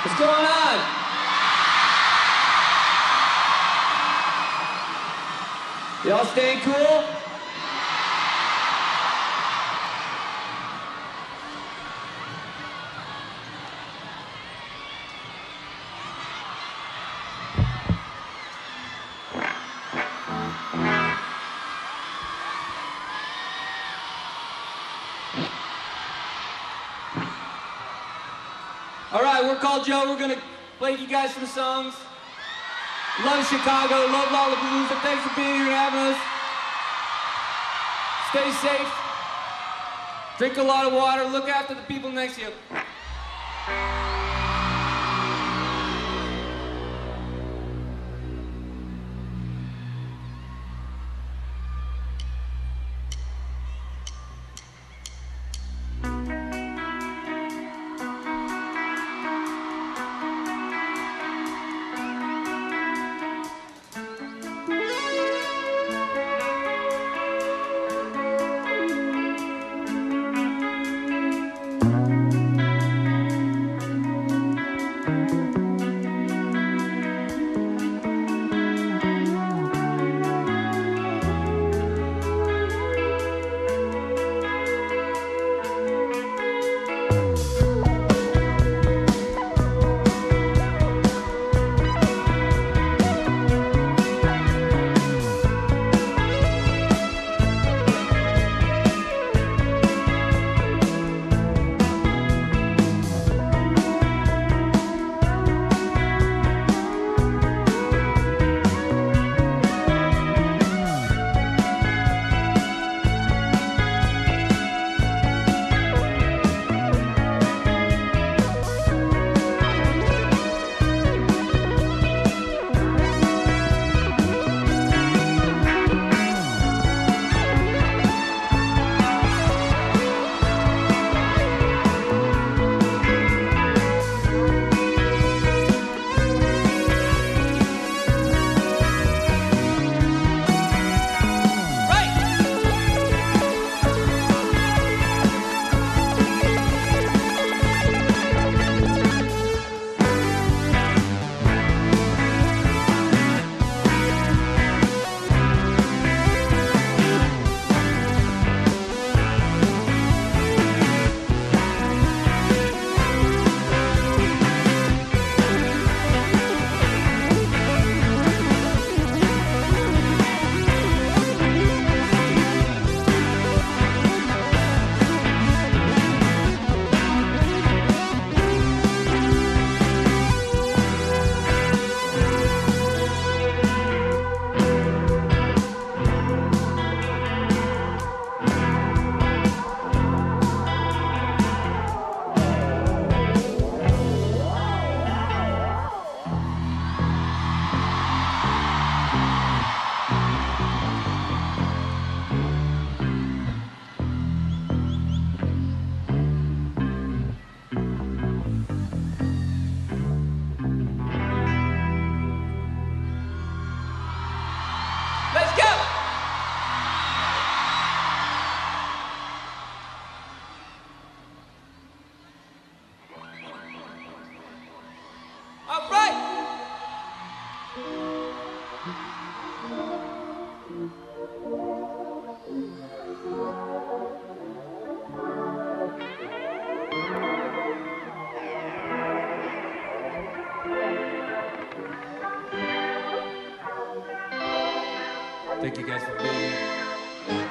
What's going on? Y'all staying cool? All right, we're called Joe. We're gonna play you guys some songs. Love Chicago, love Lollapalooza. Thanks for being here and having us. Stay safe. Drink a lot of water. Look after the people next to you. Thank you guys for being here.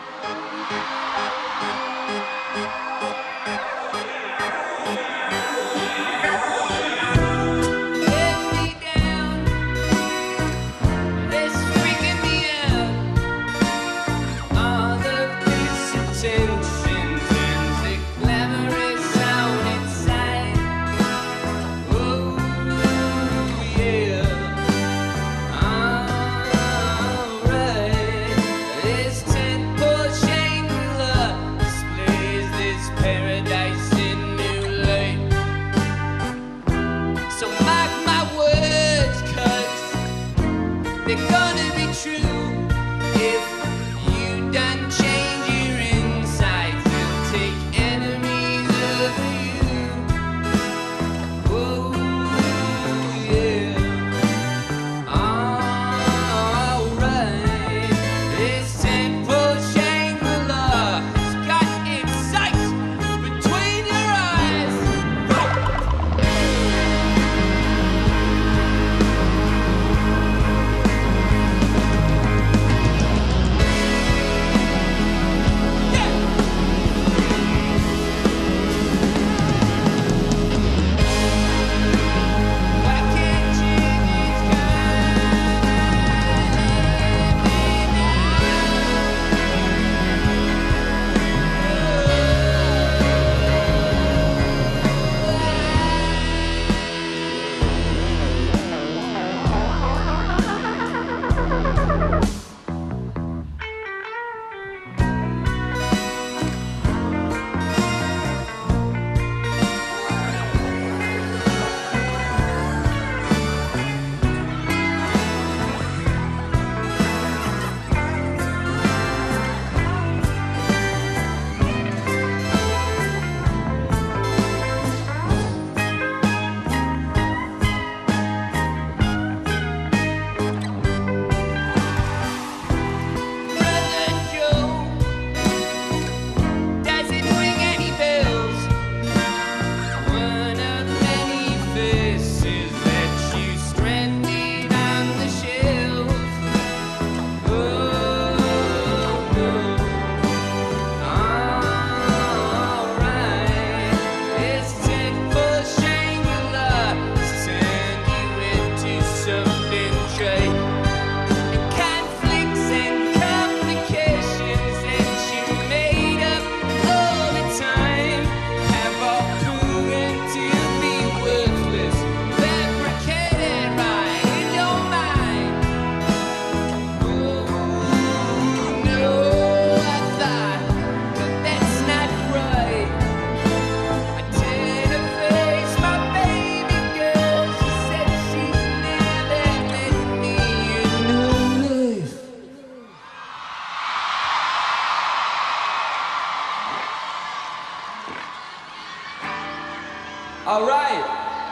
All right.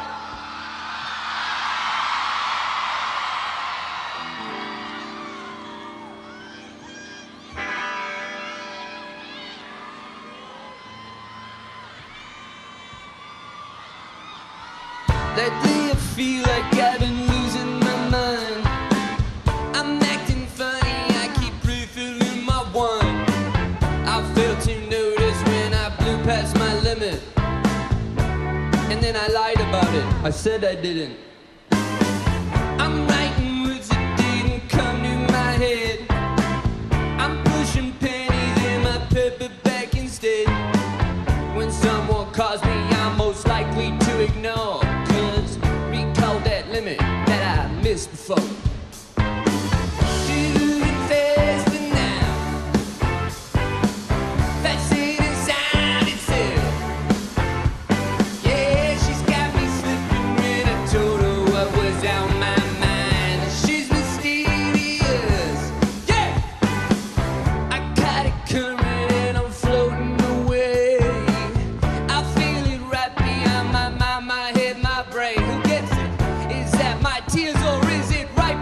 Lately I feel like I've been losing my mind. I'm acting funny, I keep refilling my wine. I failed to notice when I blew past my limit, and then I lied about it, I said I didn't. I'm writing words that didn't come to my head. I'm pushing pennies in my paper bag instead. When someone calls me, I'm most likely to ignore, 'cause recall that limit that I missed before. Shooting fast but now, that's it inside itself. Yeah, she's got me slipping when I told her what was on my mind. She's mysterious, yeah. I got it coming and I'm floating away. I feel it right behind my mind, my head, my brain. Who gets it? Is that my tears or is it right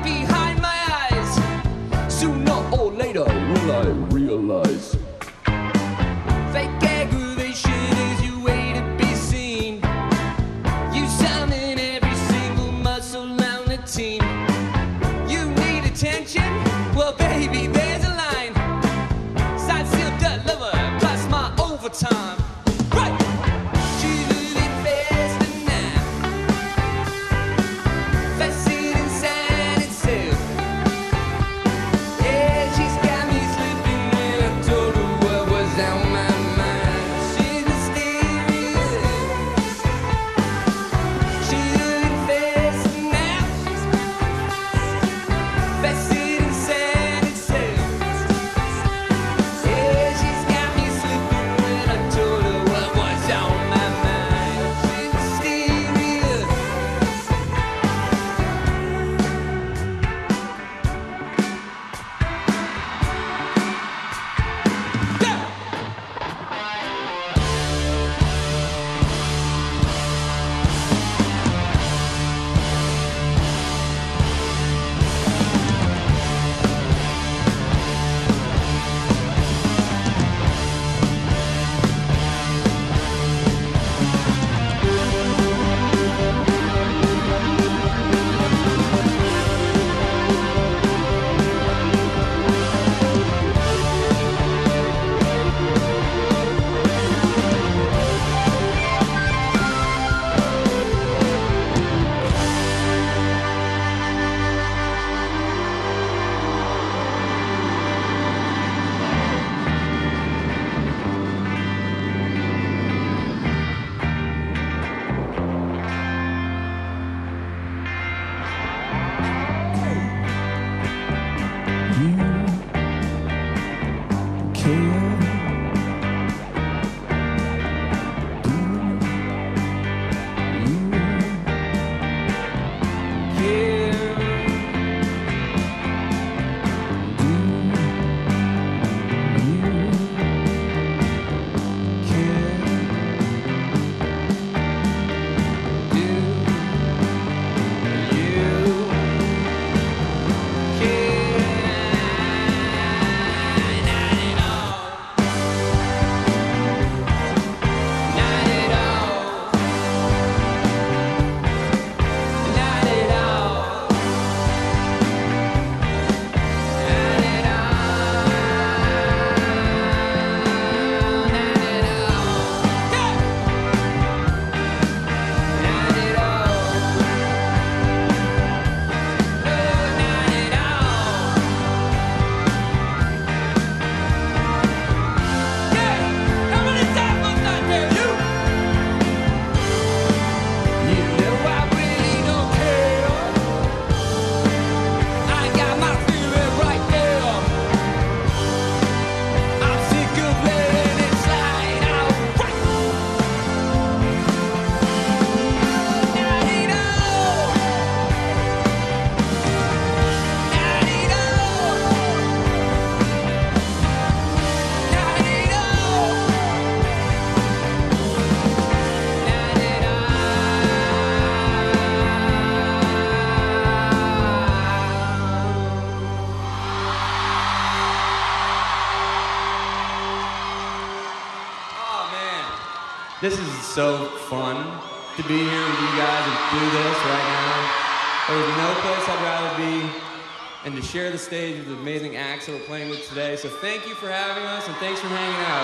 This is so fun to be here with you guys and do this right now. There's no place I'd rather be and to share the stage with the amazing acts that we're playing with today. So thank you for having us and thanks for hanging out,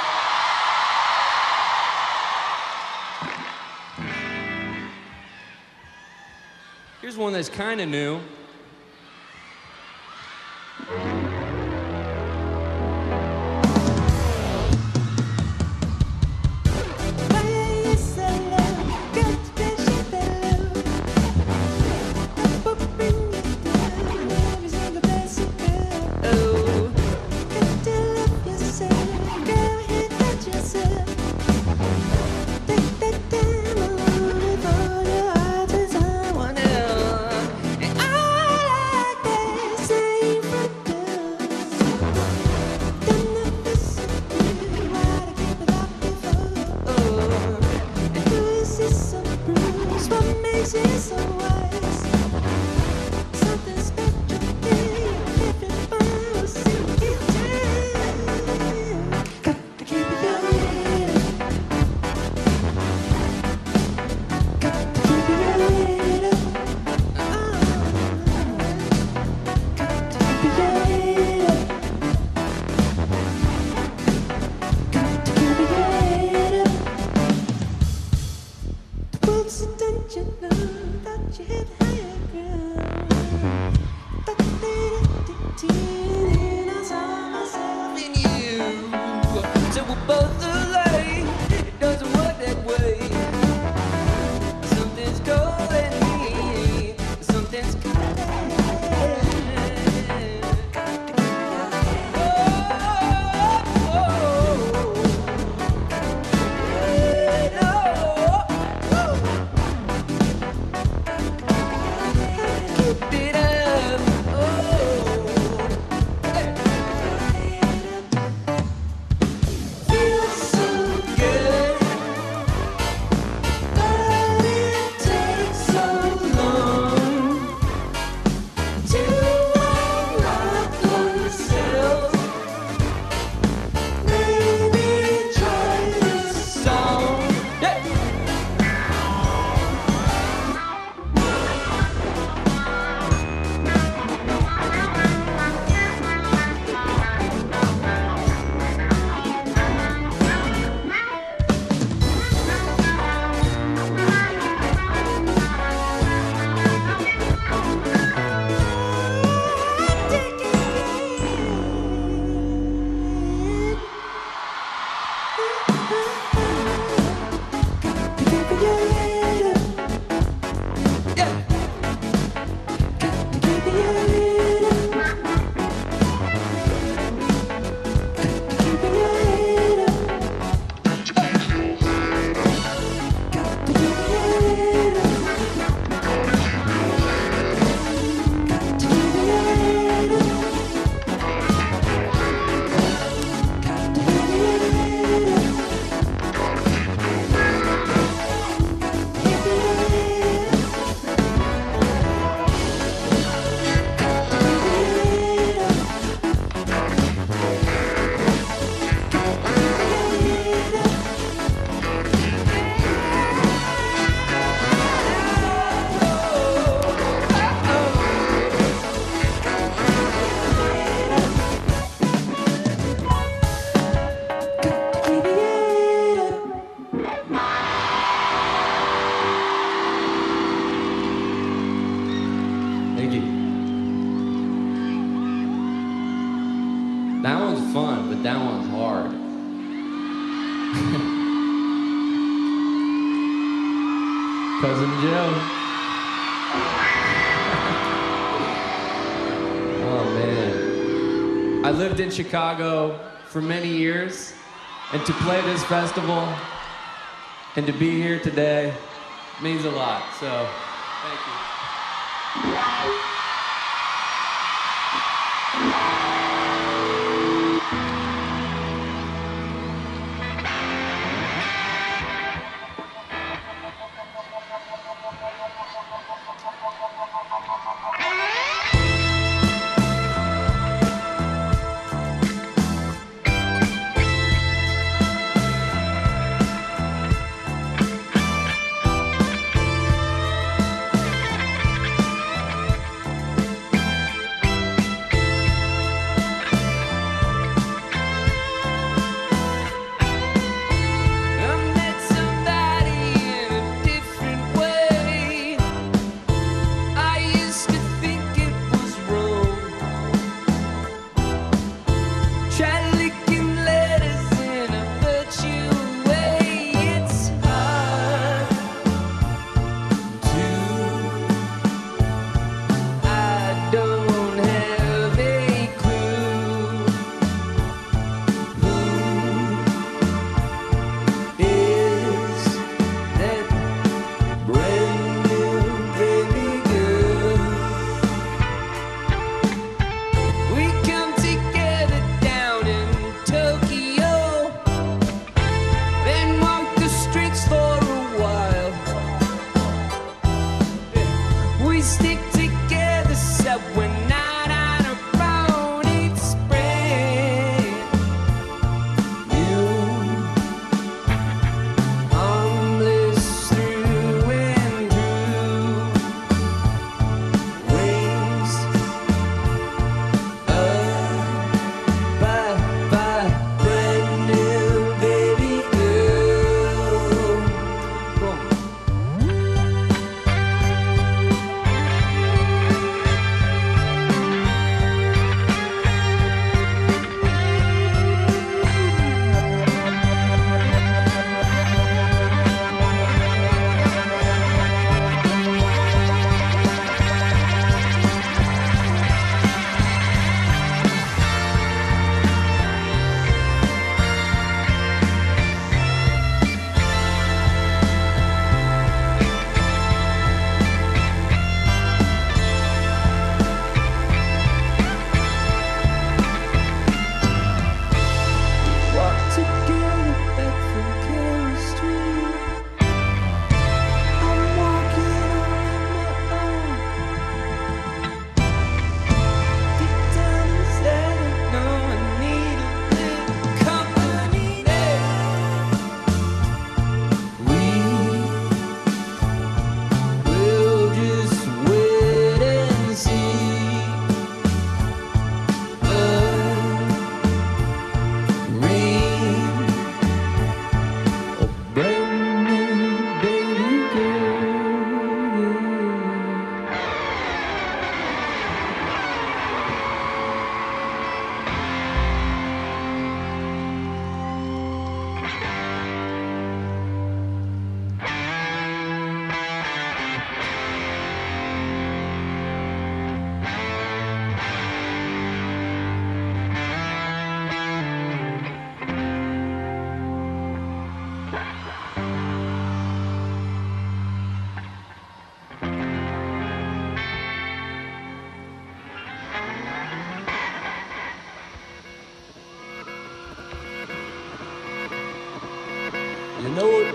okay? Here's one that's kind of new. That one's fun, but that one's hard. Cousin Joe. Oh, man. I lived in Chicago for many years, and to play this festival and to be here today means a lot, so thank you. You know it.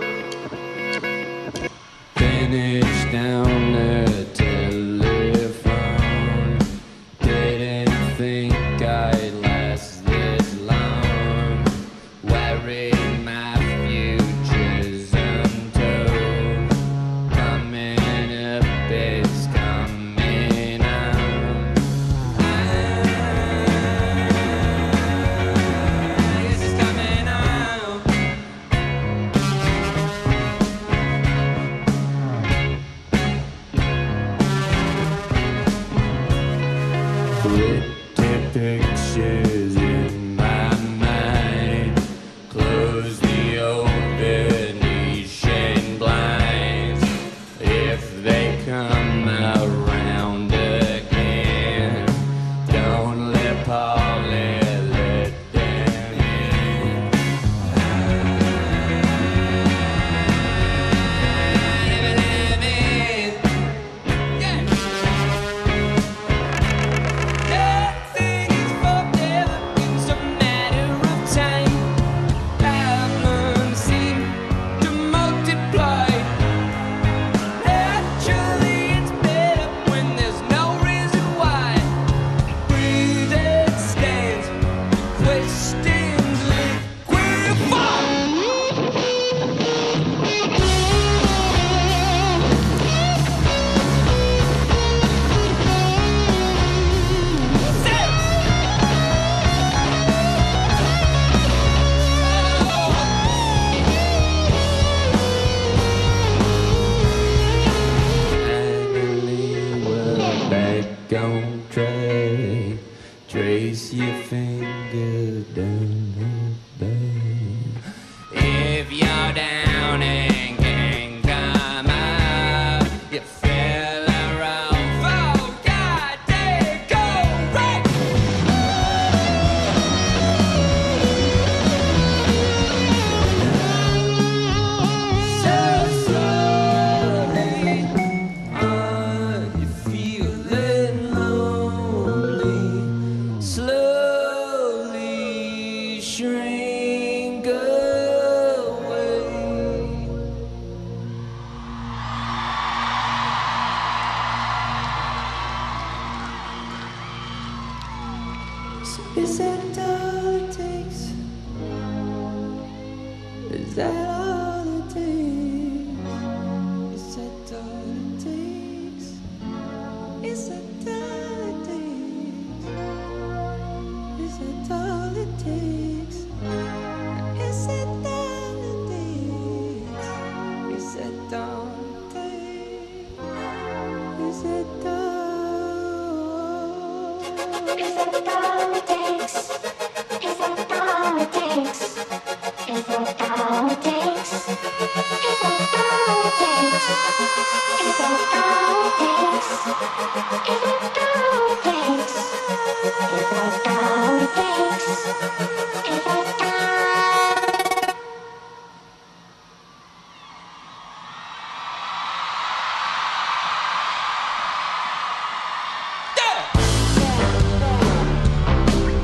Finished down the telephone. Didn't think I'd last this long. Worried my future's untold. Coming up, it's coming on. It's coming on. Pretty pictures in my mind. Close the old Venetian blinds. If they come around again, don't let Polly let them in. Nothing is forever, it's a matter of time. Diamonds seem to multiply. Naturally, it's better when there's no reason why. Breathing stands, questions liquefy. Finally, we're back on track. Trace your finger down the back. If you're down and can't come up, you fell around. Oh, God, they go right. So slowly, are you feeling lonely? Slowly shrink away. So is that all it takes? Is that all it takes? Is that all it takes? Is that all it takes? Is that all it takes? Is that all it takes? Is that all it takes? Is that all? Is that all it takes? Is that all it takes? Is that all it takes? Is that all it takes? Is that all it takes? Is that all it takes? Is that all it takes? Is that Yeah!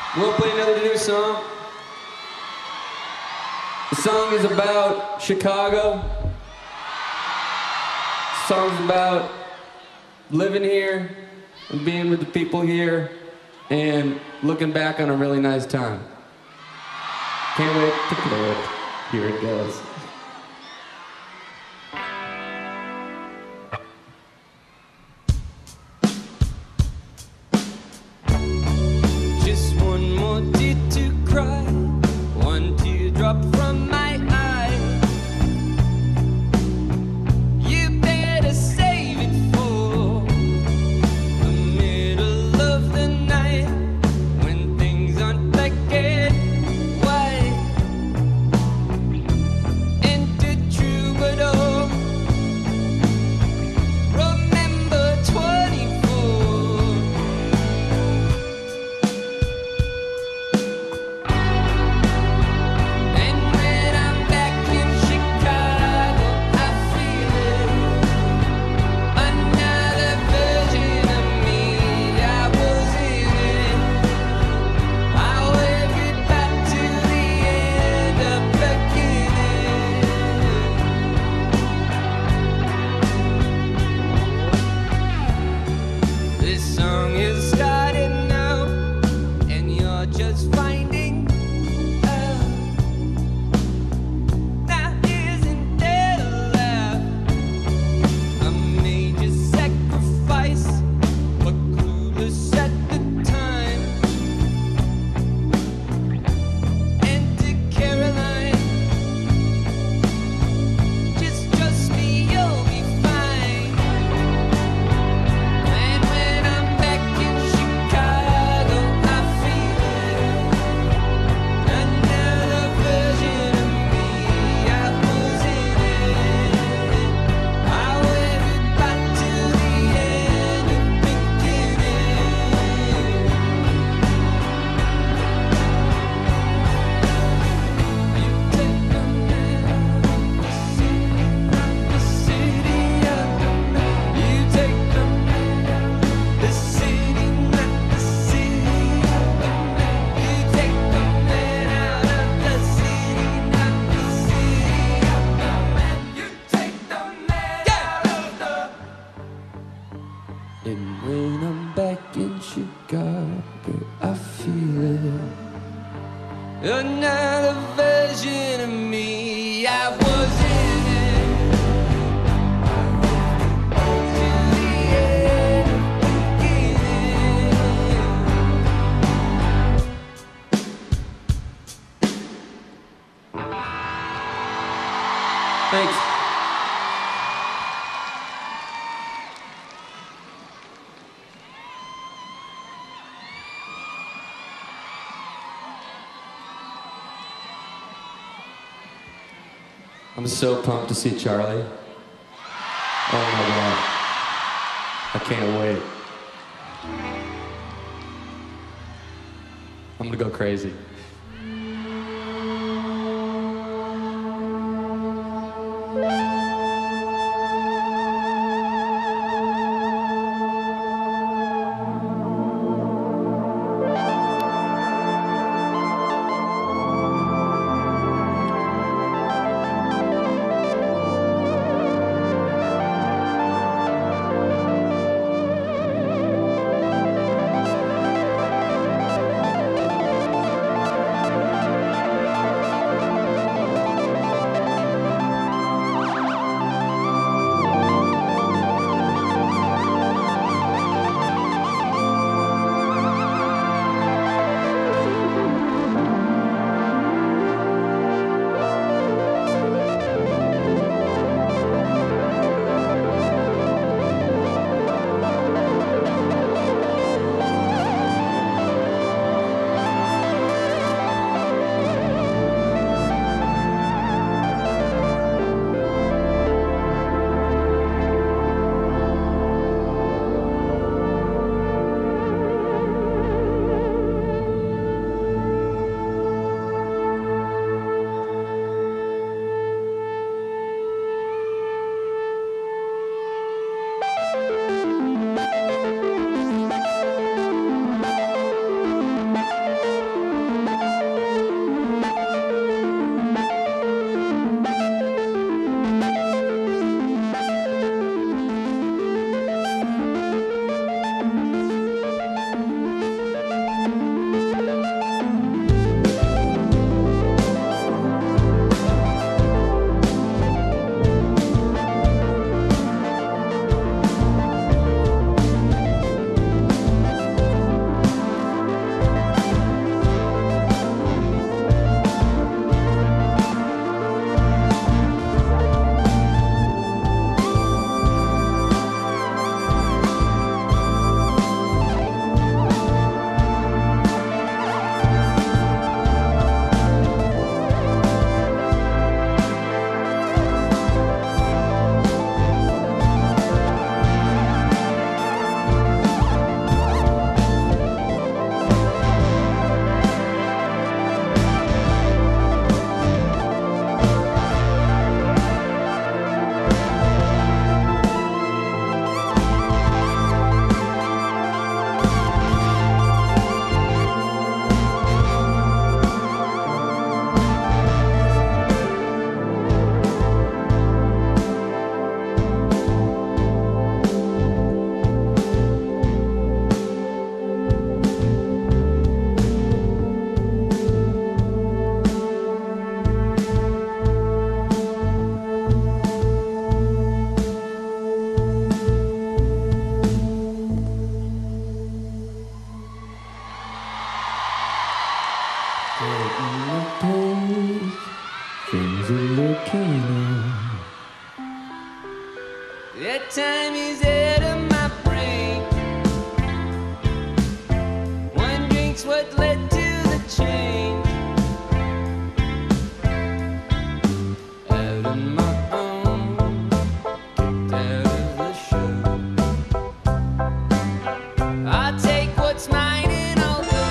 We'll play another new song. The song is about Chicago. The song's about living here and being with the people here and looking back on a really nice time. Can't wait to play it. Here it goes. Just one more tear to cry, one teardrop from my eye. You better save it for the middle of the night when things aren't black and white. And the troubadour, remember 24. And when I'm back in Chicago, I feel it. Another version of me, I was in it. I'll wave it back to the end of beginning. This song is starting now, and you're just finding out. Now isn't that a laugh? I made you sacrifice, but clueless at the time. And to Caroline, just trust me, you'll be fine. And when I'm back in Chicago, I feel it. Another version of me, I was in it. I wave it back to the end of beginning. You take the man, the city, not the man. You take the man, the city, not the city, not the man. You take the man out of the city, not the city, not the man. You take the man out of the. And when I'm back in Chicago, I feel it. Another version of me, I was in it. To the end of beginning. Thanks. I'm so pumped to see Charlie. Oh my God. I can't wait. I'm gonna go crazy. Turning the page, things are looking up. That time is out of my brain. One drink's what led to the change. Out of my own, kicked out of the show. I'll take what's mine and I'll go.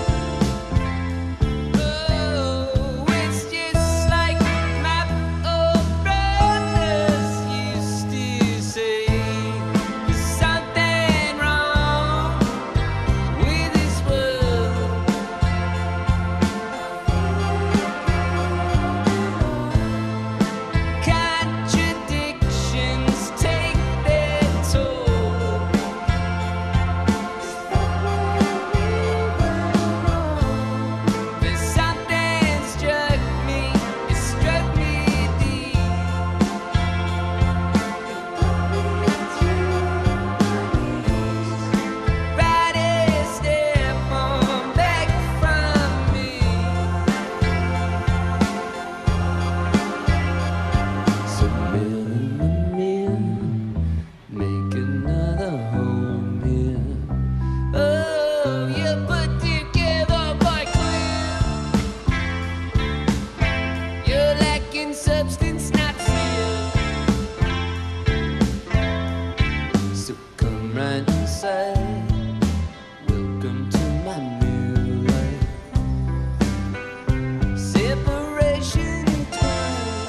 Oh, it's just like my old brothers used to say. There's something wrong with this world. Contradictions take their toll. There's something struck me, it struck me deep. Right a step on back from me. So mill in the mill, make another home here. Oh, you put together by clear. You're lacking substance, not fear. So come right inside. Welcome to my new life. Separation time.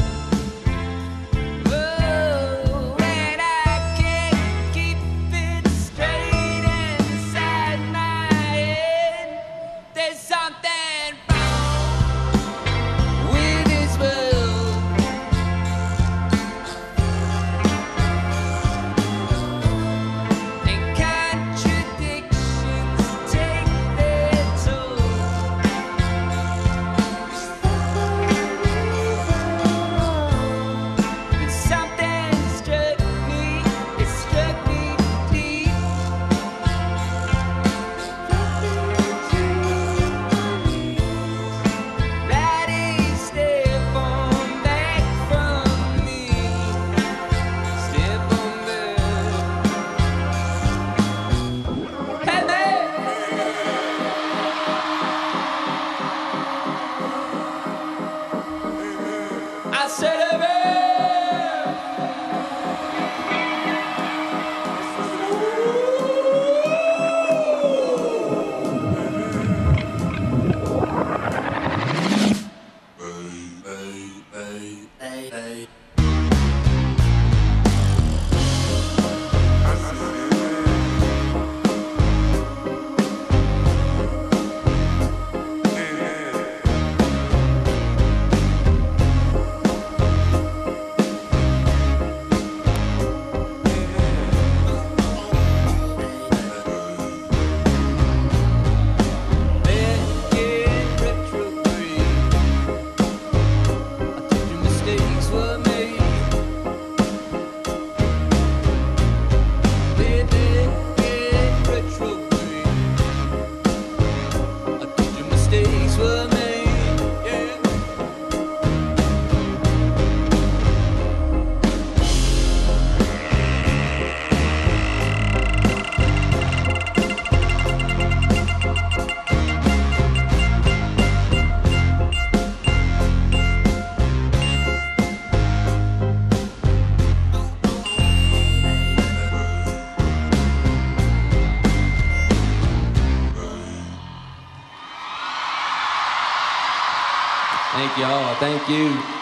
Oh, and I can't keep it straight inside my head. There's something wrong with this world. And contradictions take their toll. And something struck me, it struck me deep. Right a step on back from me. Step on back. Hey man! I said hey man! Thank y'all. Thank you.